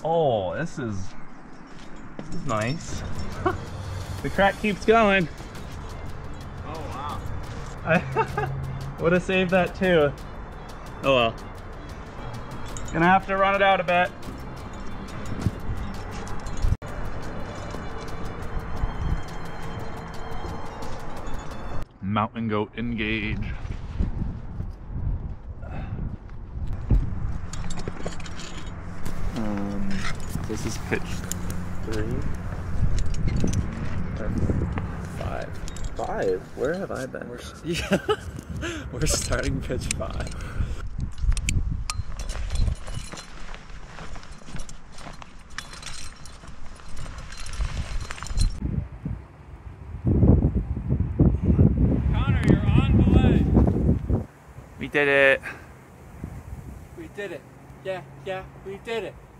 Oh, this is nice. The crack keeps going. Oh wow. I would have saved that too. Oh well. Gonna have to run it out a bit. Mountain goat engage. This is pitch 3 or 5. 5? Where have I been? We're starting pitch 5. Connor, you're on belay. We did it. We did it. Yeah, we did it.